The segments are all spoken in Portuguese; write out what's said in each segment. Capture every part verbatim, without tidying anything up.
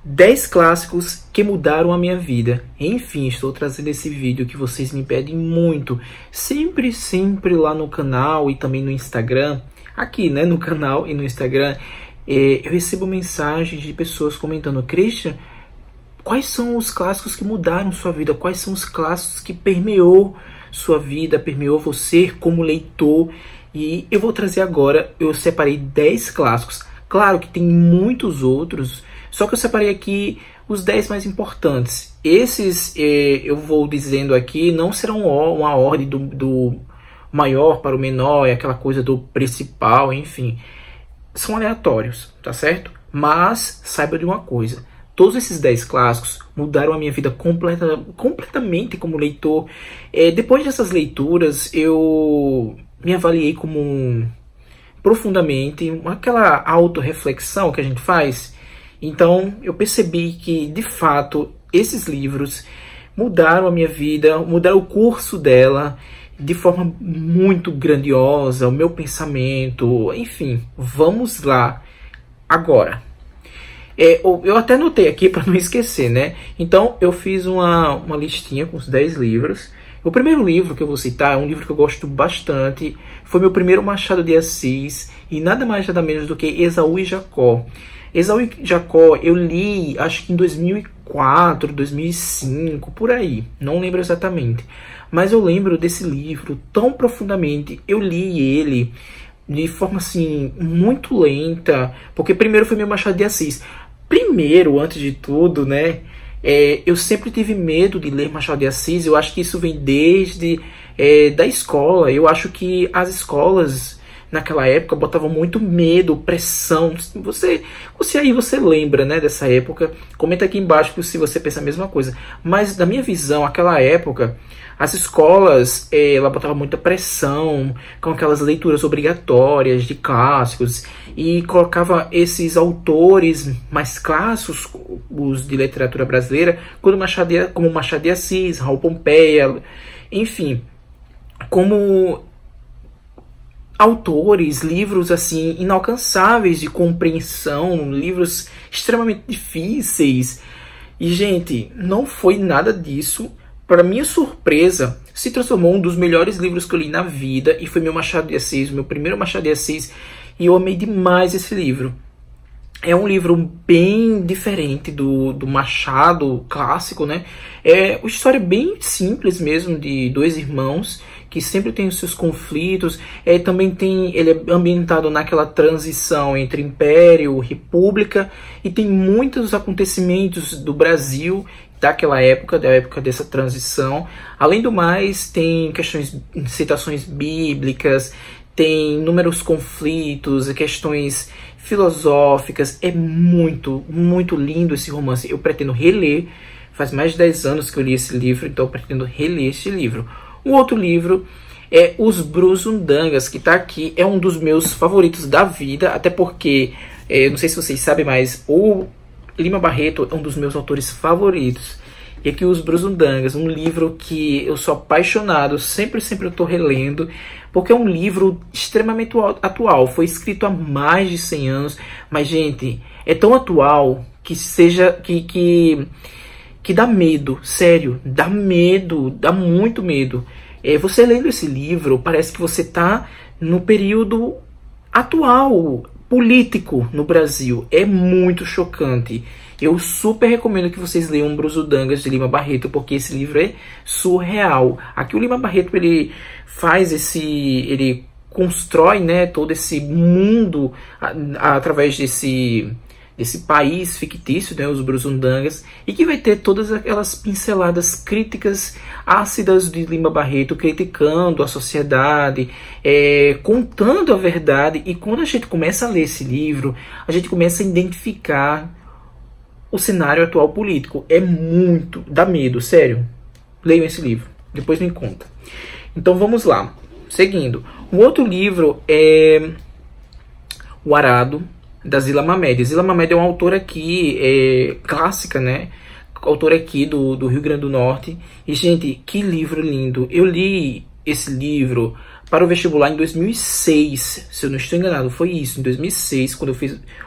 dez clássicos que mudaram a minha vida. Enfim, estou trazendo esse vídeo que vocês me pedem muito. Sempre, sempre lá no canal e também no Instagram. Aqui, né, no canal e no Instagram. É, eu recebo mensagens de pessoas comentando: Christian, quais são os clássicos que mudaram sua vida? Quais são os clássicos que permeou sua vida, permeou você como leitor? E eu vou trazer agora, eu separei dez clássicos. Claro que tem muitos outros, só que eu separei aqui os dez mais importantes. Esses, eh, eu vou dizendo aqui, não serão uma ordem do, do maior para o menor, é aquela coisa do principal, enfim. São aleatórios, tá certo? Mas saiba de uma coisa: todos esses dez clássicos mudaram a minha vida completa, completamente como leitor. É, depois dessas leituras, eu me avaliei como um, profundamente, aquela autorreflexão que a gente faz. Então, eu percebi que, de fato, esses livros mudaram a minha vida, mudaram o curso dela de forma muito grandiosa, o meu pensamento, enfim. Vamos lá agora. É, eu até anotei aqui para não esquecer, né? Então, eu fiz uma, uma listinha com os dez livros. O primeiro livro que eu vou citar é um livro que eu gosto bastante. Foi meu primeiro Machado de Assis. E nada mais nada menos do que Esaú e Jacó. Esaú e Jacó eu li, acho que em dois mil e quatro, dois mil e cinco, por aí. Não lembro exatamente. Mas eu lembro desse livro tão profundamente. Eu li ele de forma assim, muito lenta. Porque primeiro foi meu Machado de Assis. Primeiro, antes de tudo, né? É, eu sempre tive medo de ler Machado de Assis. Eu acho que isso vem desde é, da escola. Eu acho que as escolas naquela época botavam muito medo, pressão. Você, você aí você lembra, né, dessa época? Comenta aqui embaixo se você pensa a mesma coisa. Mas na minha visão, aquela época, as escolas é, ela botava muita pressão com aquelas leituras obrigatórias de clássicos e colocava esses autores mais clássicos, os de literatura brasileira, como Machado de, como Machado de Assis, Raul Pompeia, enfim, como autores, livros assim inalcançáveis de compreensão, livros extremamente difíceis. E, gente, não foi nada disso. Para minha surpresa, se transformou um dos melhores livros que eu li na vida, e foi meu Machado de Assis, meu primeiro Machado de Assis, e eu amei demais esse livro. É um livro bem diferente do, do Machado clássico, né? É uma história bem simples mesmo, de dois irmãos que sempre tem os seus conflitos. É, também tem, ele é ambientado naquela transição entre Império, República, e tem muitos acontecimentos do Brasil daquela época, da época dessa transição. Além do mais, tem questões, citações bíblicas, tem inúmeros conflitos, questões filosóficas. É muito, muito lindo esse romance. Eu pretendo reler. Faz mais de dez anos que eu li esse livro, então eu pretendo reler esse livro. Um outro livro é Os Brusundangas, que está aqui. É um dos meus favoritos da vida, até porque, é, não sei se vocês sabem, mas o Lima Barreto é um dos meus autores favoritos. E aqui Os Brusundangas, um livro que eu sou apaixonado, sempre, sempre eu estou relendo, porque é um livro extremamente atual. Foi escrito há mais de cem anos, mas, gente, é tão atual que seja que, que, que dá medo, sério, dá medo, dá muito medo. É, você lendo esse livro, parece que você está no período atual, político no Brasil. É muito chocante. Eu super recomendo que vocês leiam Brusundangas de Lima Barreto, porque esse livro é surreal. Aqui o Lima Barreto, ele faz esse, ele constrói, né, todo esse mundo a, a, através desse, desse país fictício, né, os Brusundangas, e que vai ter todas aquelas pinceladas críticas ácidas de Lima Barreto, criticando a sociedade, é, contando a verdade. E quando a gente começa a ler esse livro, a gente começa a identificar o cenário atual político. É muito, dá medo, sério. Leiam esse livro, depois me conta. Então vamos lá, seguindo. Um outro livro é O Arado, da Zila Mamed. Zila Mamed é uma autora aqui, é, clássica, né? Autora aqui do, do Rio Grande do Norte. E, gente, que livro lindo. Eu li esse livro para o vestibular em dois mil e seis, se eu não estou enganado, foi isso, em dois mil e seis, quando eu fiz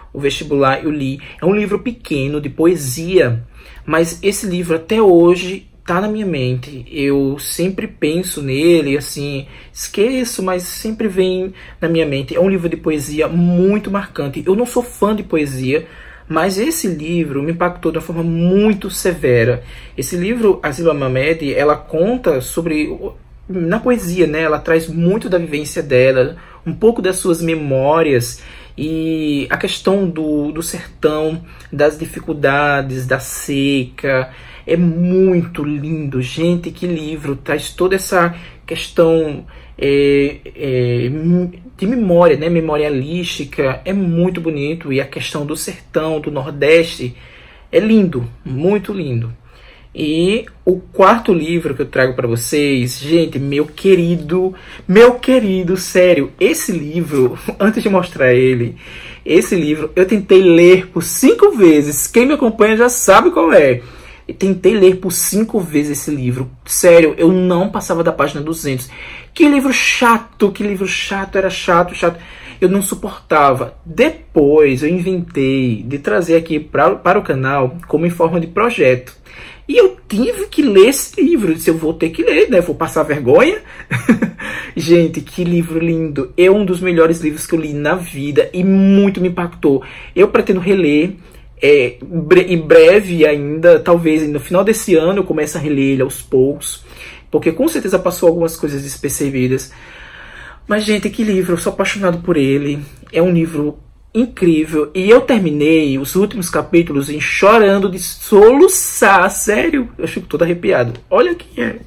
o vestibular eu li. É um livro pequeno, de poesia, mas esse livro até hoje tá na minha mente. Eu sempre penso nele, assim, esqueço, mas sempre vem na minha mente. É um livro de poesia muito marcante. Eu não sou fã de poesia, mas esse livro me impactou de uma forma muito severa. Esse livro, Asila Mohamed, ela conta sobre... Na poesia, né? Ela traz muito da vivência dela, um pouco das suas memórias e a questão do, do sertão, das dificuldades, da seca. É muito lindo, gente, que livro. Traz toda essa questão é, é, de memória, né? Memorialística. É muito bonito. E a questão do sertão, do Nordeste, é lindo, muito lindo. E o quarto livro que eu trago para vocês, gente, meu querido, meu querido, sério, esse livro, antes de mostrar ele, esse livro eu tentei ler por cinco vezes. Quem me acompanha já sabe qual é. Eu tentei ler por cinco vezes esse livro. Sério, eu não passava da página duzentos. Que livro chato, que livro chato, era chato, chato. Eu não suportava. Depois eu inventei de trazer aqui pra, para o canal como em forma de projeto. E eu tive que ler esse livro. Eu disse, eu vou ter que ler, né? Vou passar vergonha. Gente, que livro lindo. É um dos melhores livros que eu li na vida e muito me impactou. Eu pretendo reler. É, em breve ainda, talvez no final desse ano eu comece a reler ele aos poucos, porque com certeza passou algumas coisas despercebidas. Mas, gente, que livro, eu sou apaixonado por ele. É um livro incrível. E eu terminei os últimos capítulos em chorando de soluçar. Sério, eu fico todo arrepiado. Olha quem é.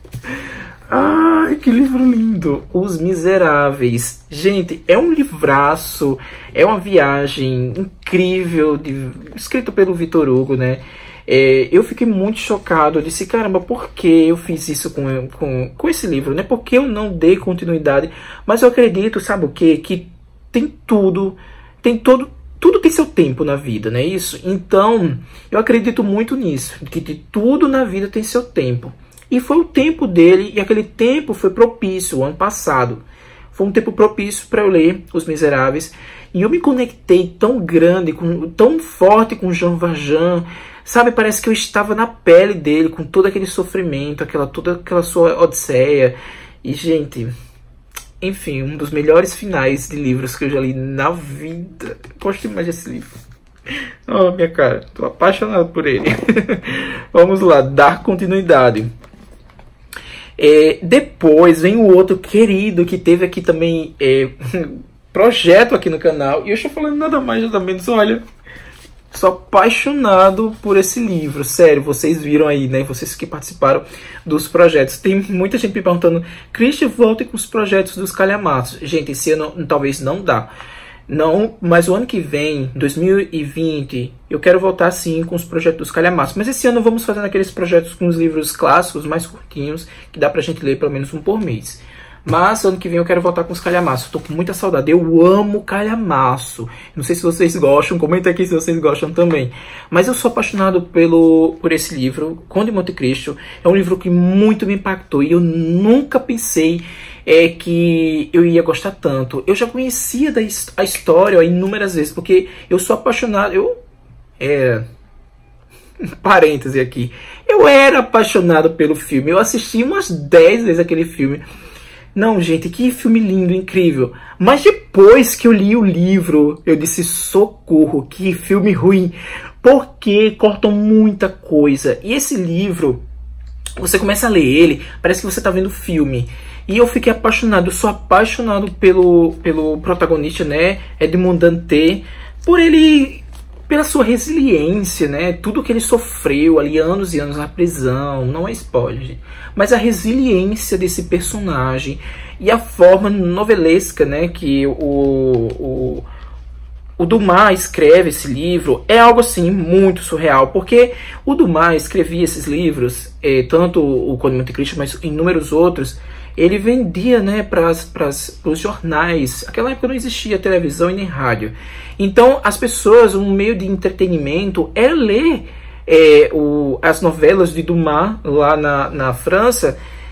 Ai, que livro lindo. Os Miseráveis. Gente, é um livraço. É uma viagem incrível, de, escrito pelo Victor Hugo, né? É, eu fiquei muito chocado. Eu disse, caramba, por que eu fiz isso com, com, com esse livro, né? Por que eu não dei continuidade? Mas eu acredito, sabe o quê? Que tem tudo, tem todo... Tudo tem seu tempo na vida, não é isso? Então, eu acredito muito nisso. Que de tudo na vida tem seu tempo. E foi o tempo dele, e aquele tempo foi propício, o ano passado. Foi um tempo propício para eu ler Os Miseráveis. E eu me conectei tão grande, com, tão forte com Jean Valjean. Sabe, parece que eu estava na pele dele, com todo aquele sofrimento, aquela, toda aquela sua odisseia. E, gente, enfim, um dos melhores finais de livros que eu já li na vida. Gosto demais desse livro. Oh, minha cara, tô apaixonado por ele. Vamos lá, dar continuidade. É, depois vem o outro querido que teve aqui também é, projeto aqui no canal. E eu estou falando nada mais, nada menos. Olha, sou apaixonado por esse livro. Sério, vocês viram aí, né? Vocês que participaram dos projetos. Tem muita gente me perguntando, Christian, volte com os projetos dos calhamaços. Gente, esse ano talvez não dá. Não, mas o ano que vem, dois mil e vinte, eu quero voltar sim com os projetos dos calhamaços. Mas esse ano vamos fazendo aqueles projetos com os livros clássicos, mais curtinhos, que dá pra gente ler pelo menos um por mês. Mas ano que vem eu quero voltar com os calhamaços. Tô com muita saudade. Eu amo calhamaço. Não sei se vocês gostam. Comenta aqui se vocês gostam também. Mas eu sou apaixonado pelo, por esse livro, Conde de Monte Cristo. É um livro que muito me impactou. E eu nunca pensei é, que eu ia gostar tanto. Eu já conhecia da, a história ó, inúmeras vezes. Porque eu sou apaixonado. Eu... É... Parêntese aqui. Eu era apaixonado pelo filme. Eu assisti umas dez vezes aquele filme. Não, gente, que filme lindo, incrível. Mas depois que eu li o livro, eu disse, socorro, que filme ruim. Porque cortam muita coisa. E esse livro, você começa a ler ele, parece que você está vendo filme. E eu fiquei apaixonado, eu sou apaixonado pelo, pelo protagonista, né, Edmond Dantès, por ele... pela sua resiliência, né? Tudo que ele sofreu ali, anos e anos na prisão, não é spoiler, gente. Mas a resiliência desse personagem e a forma novelesca, né, que o, o, o Dumas escreve esse livro é algo assim muito surreal, porque o Dumas escrevia esses livros, eh, tanto o Conde de Monte Cristo, mas inúmeros outros. Ele vendia, né, para os jornais. Naquela época não existia televisão e nem rádio. Então, as pessoas, um meio de entretenimento era ler é, o, as novelas de Dumas lá na, na França.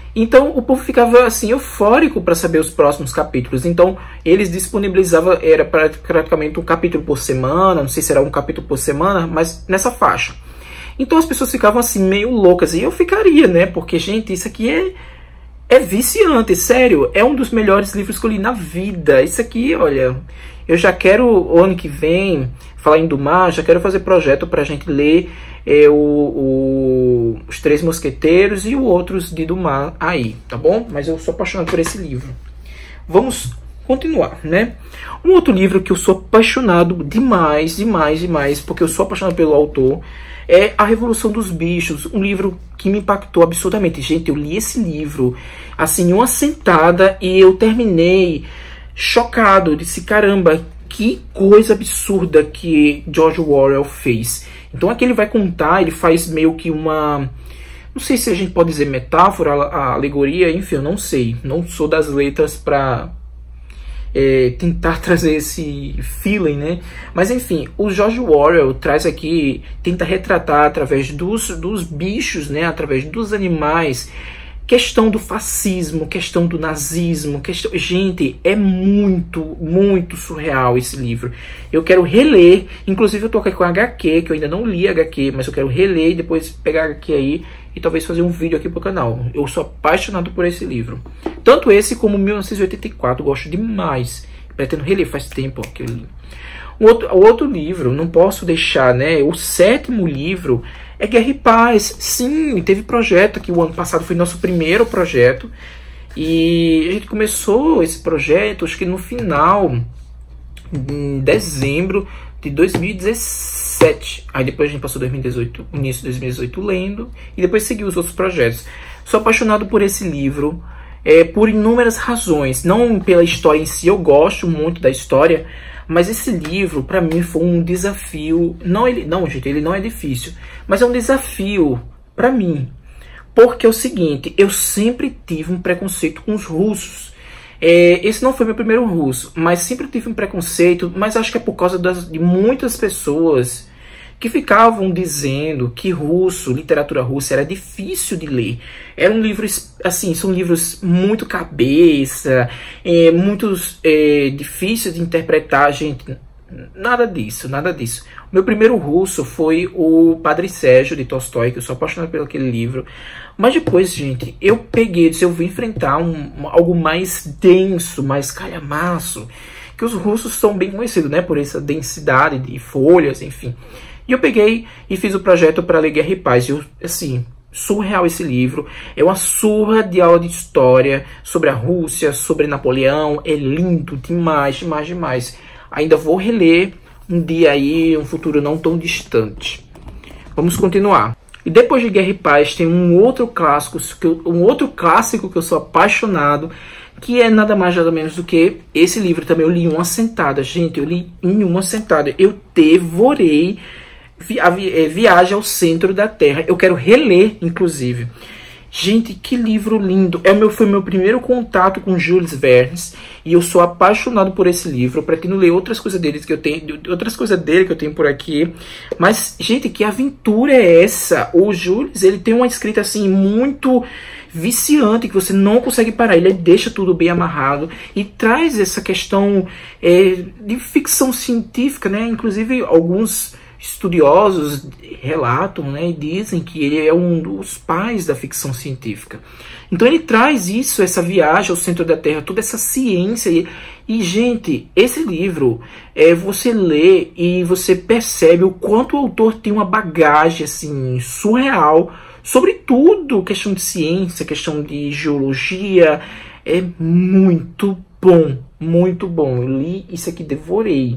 Então o povo ficava assim eufórico para saber os próximos capítulos. Então eles disponibilizavam, era praticamente um capítulo por semana, não sei se era um capítulo por semana, mas nessa faixa. Então as pessoas ficavam assim meio loucas, e eu ficaria, né? Porque, gente, isso aqui é, é viciante, sério. É um dos melhores livros que eu li na vida. Isso aqui, olha, eu já quero, o ano que vem, falar em Dumas, já quero fazer projeto pra gente ler é, o, o, Os Três Mosqueteiros e o outros de Dumas aí, tá bom? Mas eu sou apaixonado por esse livro. Vamos continuar, né? Um outro livro que eu sou apaixonado demais, demais, demais, porque eu sou apaixonado pelo autor, é A Revolução dos Bichos, um livro que me impactou absurdamente. Gente, eu li esse livro, assim, em uma sentada, e eu terminei chocado. Eu disse, caramba, que coisa absurda que George Orwell fez. Então aqui ele vai contar, ele faz meio que uma... Não sei se a gente pode dizer metáfora, a alegoria, enfim, eu não sei. Não sou das letras para... É, tentar trazer esse feeling, né? Mas enfim, o George Orwell traz aqui, tenta retratar através dos, dos bichos, né? Através dos animais, questão do fascismo, questão do nazismo, questão... Gente, é muito, muito surreal esse livro. Eu quero reler, inclusive eu tô aqui com a H Q, que eu ainda não li a H Q, mas eu quero reler e depois pegar a H Q aí e talvez fazer um vídeo aqui pro canal. Eu sou apaixonado por esse livro. Tanto esse como mil novecentos e oitenta e quatro, gosto demais. Pretendo reler, faz tempo que eu li. O outro, o outro livro, não posso deixar, né? O sétimo livro é Guerra e Paz. Sim, teve projeto aqui, o ano passado foi nosso primeiro projeto. E a gente começou esse projeto, acho que no final, em dezembro de dois mil e dezessete. Aí depois a gente passou dois mil e dezoito, início de dois mil e dezoito lendo, e depois seguiu os outros projetos. Sou apaixonado por esse livro, é, por inúmeras razões. Não pela história em si, eu gosto muito da história, mas esse livro, para mim, foi um desafio. Não, ele, não, gente, ele não é difícil, mas é um desafio para mim. Porque é o seguinte, eu sempre tive um preconceito com os russos. É, esse não foi meu primeiro russo, mas sempre tive um preconceito, mas acho que é por causa das, de muitas pessoas que ficavam dizendo que russo, literatura russa, era difícil de ler. Era um livro, assim, são livros muito cabeça, é, muitos é, difíceis de interpretar, gente. Nada disso, nada disso. O meu primeiro russo foi o Padre Sérgio, de Tolstói, que eu sou apaixonado por aquele livro. Mas depois, gente, eu peguei, disse, eu vou enfrentar um, algo mais denso, mais calhamaço, que os russos são bem conhecidos, né, por essa densidade de folhas, enfim. E eu peguei e fiz o projeto para ler Guerra e Paz. Eu, assim, surreal esse livro. É uma surra de aula de história sobre a Rússia, sobre Napoleão. É lindo demais, demais, demais. Ainda vou reler um dia aí, um futuro não tão distante. Vamos continuar. E depois de Guerra e Paz tem um outro clássico, que eu, um outro clássico que eu sou apaixonado, que é nada mais nada menos do que esse livro também. Eu li em uma sentada, gente, eu li em uma sentada. Eu devorei a Viagem ao Centro da Terra. Eu quero reler, inclusive. Gente, que livro lindo. É o meu, foi meu primeiro contato com Jules Verne. E eu sou apaixonado por esse livro. Eu pretendo ler outras coisas dele que eu tenho, outras coisas dele que eu tenho por aqui. Mas, gente, que aventura é essa? O Jules, ele tem uma escrita assim muito viciante, que você não consegue parar. Ele deixa tudo bem amarrado e traz essa questão é, de ficção científica, né? Inclusive, alguns estudiosos relatam, né, e dizem que ele é um dos pais da ficção científica. Então ele traz isso, essa viagem ao centro da Terra, toda essa ciência. E, e gente, esse livro, é, você lê e você percebe o quanto o autor tem uma bagagem assim, surreal sobre tudo, questão de ciência, questão de geologia. É muito bom, muito bom. Eu li isso aqui, devorei.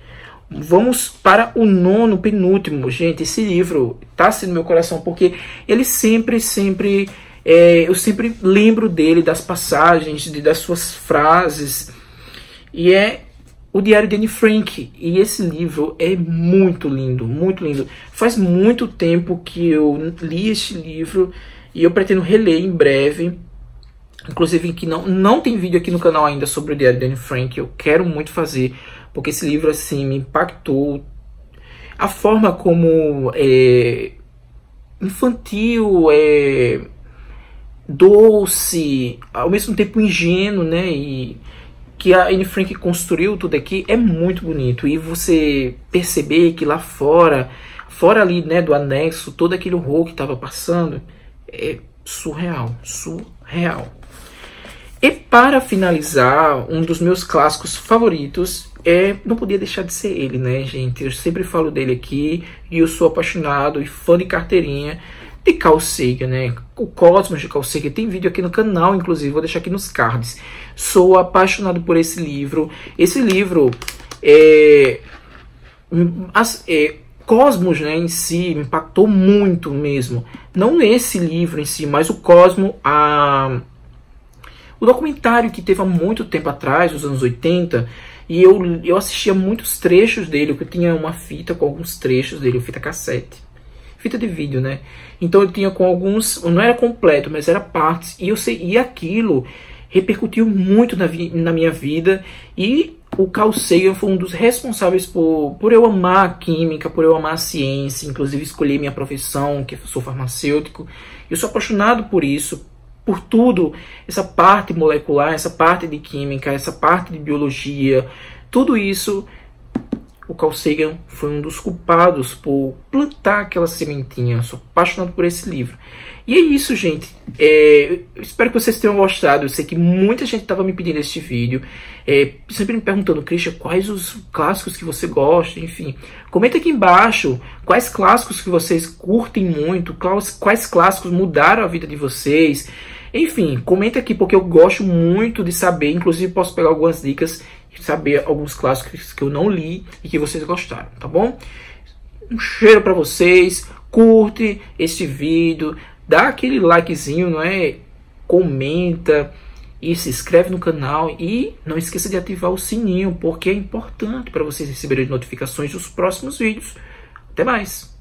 Vamos para o nono, penúltimo. Gente, esse livro tá assim no meu coração, porque ele sempre, sempre, é, eu sempre lembro dele, das passagens, de, das suas frases. E é o Diário de Anne Frank. E esse livro é muito lindo, muito lindo. Faz muito tempo que eu li este livro e eu pretendo reler em breve. Inclusive, que não, não tem vídeo aqui no canal ainda sobre o Diário de Anne Frank. Eu quero muito fazer, porque esse livro assim me impactou. A forma como é infantil, é doce, ao mesmo tempo ingênuo, né? E que a Anne Frank construiu tudo aqui é muito bonito. E você perceber que lá fora, fora ali, né, do anexo, todo aquele horror que estava passando, é surreal, surreal. E para finalizar, um dos meus clássicos favoritos, é, não podia deixar de ser ele, né, gente? Eu sempre falo dele aqui, e eu sou apaixonado e fã de carteirinha de Carl Sagan, né? O Cosmos de Carl Sagan, tem vídeo aqui no canal, inclusive, vou deixar aqui nos cards. Sou apaixonado por esse livro. Esse livro é, é Cosmos, né, em si, me impactou muito mesmo. Não esse livro em si, mas o Cosmos, a, o documentário que teve há muito tempo atrás, nos anos oitenta, e eu, eu assistia muitos trechos dele, eu tinha uma fita com alguns trechos dele, fita cassete. Fita de vídeo, né? Então eu tinha com alguns, não era completo, mas era partes, e eu sei, e aquilo repercutiu muito na, vi, na minha vida, e o Carl Sagan foi um dos responsáveis por, por eu amar a química, por eu amar a ciência, inclusive escolher minha profissão, que eu sou farmacêutico. Eu sou apaixonado por isso, por tudo, essa parte molecular, essa parte de química, essa parte de biologia, tudo isso. O Carl Sagan foi um dos culpados por plantar aquela sementinha. Eu sou apaixonado por esse livro. E é isso, gente. É, eu espero que vocês tenham gostado. Eu sei que muita gente estava me pedindo este vídeo. É, sempre me perguntando, Christian, quais os clássicos que você gosta? Enfim, comenta aqui embaixo quais clássicos que vocês curtem muito. Quais, quais clássicos mudaram a vida de vocês. Enfim, comenta aqui porque eu gosto muito de saber. Inclusive posso pegar algumas dicas e saber alguns clássicos que eu não li e que vocês gostaram, tá bom? Um cheiro para vocês. Curte este vídeo. Dá aquele likezinho, não é? Comenta e se inscreve no canal. E não esqueça de ativar o sininho, porque é importante para vocês receberem notificações dos próximos vídeos. Até mais!